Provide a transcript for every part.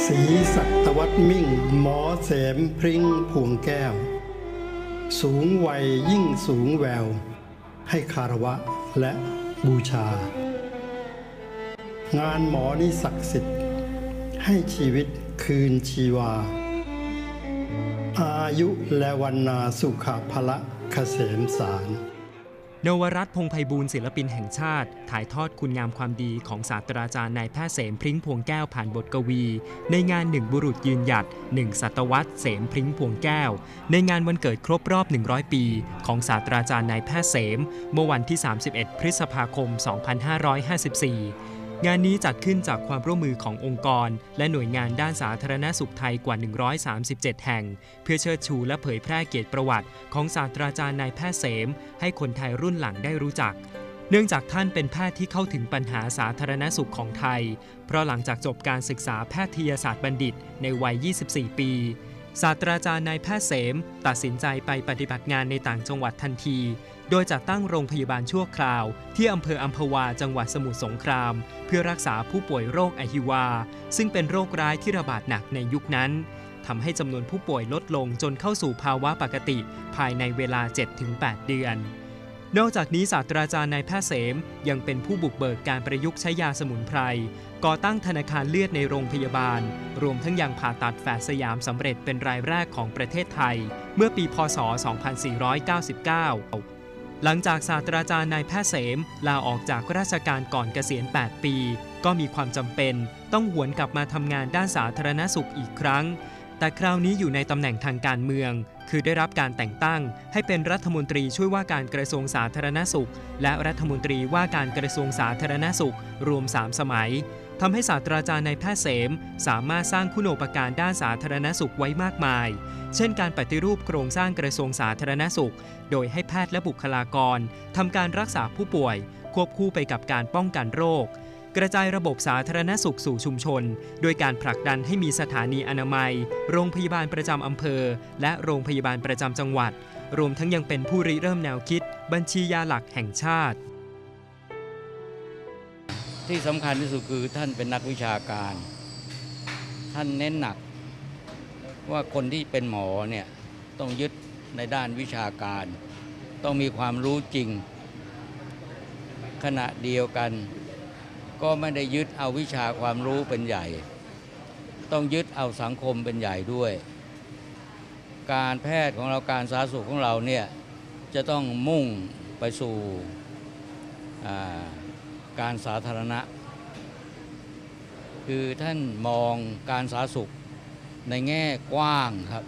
ศรีสัตวัฒน์มิ่งหมอเสมพริ้งพวงแก้วสูงวัยยิ่งสูงแววให้คารวะและบูชางานหมอนี้ศักดิ์สิทธิ์ให้ชีวิตคืนชีวาอายุและวันนาสุขภละเกษมสารนวรัตน์ พงษ์ไพบูลย์ศิลปินแห่งชาติถ่ายทอดคุณงามความดีของศาสตราจารย์นายแพทย์เสมพริ้งพวงแก้วผ่านบทกวีในงาน1บุรุษยืนหยัด1ศตวรรษเสมพริ้งพวงแก้วในงานวันเกิดครบรอบ100ปีของศาสตราจารย์นายแพทย์เสมเมื่อวันที่31พฤษภาคม2554งานนี้จัดขึ้นจากความร่วมมือขององค์กรและหน่วยงานด้านสาธารณสุขไทยกว่า137แห่งเพื่อเชิดชูและเผยแพร่เกียรติประวัติของศาสตราจารย์นายแพทย์เสมให้คนไทยรุ่นหลังได้รู้จักเนื่องจากท่านเป็นแพทย์ที่เข้าถึงปัญหาสาธารณสุขของไทยเพราะหลังจากจบการศึกษาแพทยศาสตร์บัณฑิตในวัย24ปีศาสตราจารย์นายแพทย์เสมตัดสินใจไปปฏิบัติงานในต่างจังหวัดทันทีโดยจัดตั้งโรงพยาบาลชั่วคราวที่อำเภออัมพวาจังหวัดสมุทรสงครามเพื่อรักษาผู้ป่วยโรคอหิวาซึ่งเป็นโรคร้ายที่ระบาดหนักในยุคนั้นทำให้จำนวนผู้ป่วยลดลงจนเข้าสู่ภาวะปกติภายในเวลา 7-8 เดือนนอกจากนี้ศาสตราจารย์นายแพทย์เสมยังเป็นผู้บุกเบิกการประยุกต์ใช้ยาสมุนไพรก่อตั้งธนาคารเลือดในโรงพยาบาลรวมทั้งยังผ่าตัดแฝดสยามสำเร็จเป็นรายแรกของประเทศไทยเมื่อปีพ.ศ. 2499หลังจากศาสตราจารย์นายแพทย์เสมลาออกจากราชการก่อนเกษียณ 8 ปีก็มีความจำเป็นต้องหวนกลับมาทำงานด้านสาธารณสุขอีกครั้งแต่คราวนี้อยู่ในตำแหน่งทางการเมืองคือได้รับการแต่งตั้งให้เป็นรัฐมนตรีช่วยว่าการกระทรวงสาธารณสุขและรัฐมนตรีว่าการกระทรวงสาธารณสุขรวม3 สมัยทำให้ศาสตราจารย์นายแพทย์เสมสามารถสร้างคุณูปการด้านสาธารณสุขไว้มากมายเช่นการปฏิรูปโครงสร้างกระทรวงสาธารณสุขโดยให้แพทย์และบุคลากรทำการรักษาผู้ป่วยควบคู่ไปกับการป้องกันโรคกระจายระบบสาธารณสุขสู่ชุมชนโดยการผลักดันให้มีสถานีอนามัยโรงพยาบาลประจำอำเภอและโรงพยาบาลประจำจังหวัดรวมทั้งยังเป็นผู้ริเริ่มแนวคิดบัญชียาหลักแห่งชาติที่สำคัญที่สุดคือท่านเป็นนักวิชาการท่านเน้นหนักว่าคนที่เป็นหมอเนี่ยต้องยึดในด้านวิชาการต้องมีความรู้จริงขณะเดียวกันก็ไม่ได้ยึดเอาวิชาความรู้เป็นใหญ่ต้องยึดเอาสังคมเป็นใหญ่ด้วยการแพทย์ของเราการสาธารณสุขของเราเนี่ยจะต้องมุ่งไปสู่การสาธารณะคือท่านมองการสาธารณสุขในแง่กว้างครับ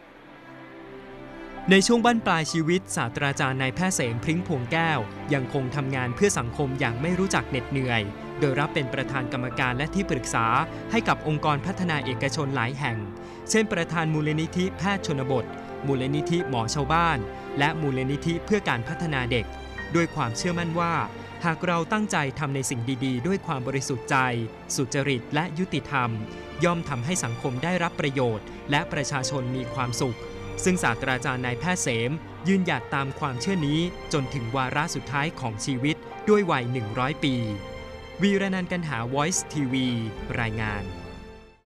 ในช่วงบั้นปลายชีวิตศาสตราจารย์นายแพทย์เสมพริ้งพวงแก้วยังคงทำงานเพื่อสังคมอย่างไม่รู้จักเหน็ดเหนื่อยโดยรับเป็นประธานกรรมการและที่ปรึกษาให้กับองค์กรพัฒนาเอกชนหลายแห่งเช่นประธานมูลนิธิแพทย์ชนบทมูลนิธิหมอชาวบ้านและมูลนิธิเพื่อการพัฒนาเด็กด้วยความเชื่อมั่นว่าหากเราตั้งใจทำในสิ่งดีๆด้วยความบริสุทธิ์ใจสุจริตและยุติธรรมย่อมทำให้สังคมได้รับประโยชน์และประชาชนมีความสุขซึ่งศาสตราจารย์นายแพทย์เสมยืนหยัดตามความเชื่อนี้จนถึงวาระสุดท้ายของชีวิตด้วยวัย100 ปีวีรนันท์ กันหา Voice TV รายงาน